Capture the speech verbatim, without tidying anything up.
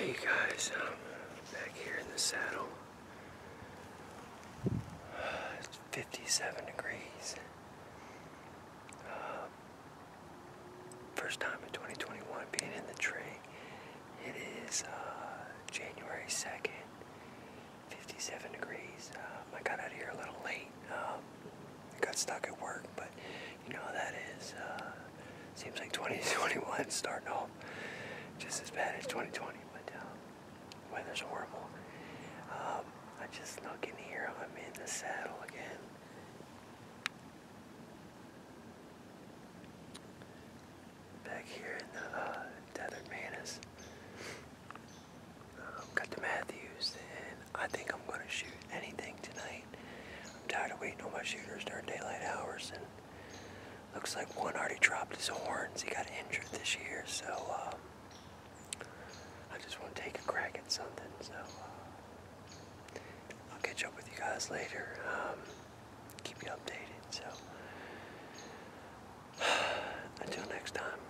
Hey guys, um, back here in the saddle. It's fifty-seven degrees. Uh, first time in twenty twenty-one being in the tree. It is uh, January second, fifty-seven degrees. Um, I got out of here a little late. Um, I got stuck at work, but you know how that is. Uh, seems like twenty twenty-one starting off just as bad as twenty twenty. Weather's horrible. Um, I just snuck in here. I'm in the saddle again. Back here in the uh, Desert Manus. Um, got the Matthews, and I think I'm going to shoot anything tonight. I'm tired of waiting on my shooters during daylight hours, and looks like one already dropped his horns. He got injured this year, so um, I just want to take a crack at something, so uh, I'll catch up with you guys later, um, keep you updated, so until next time.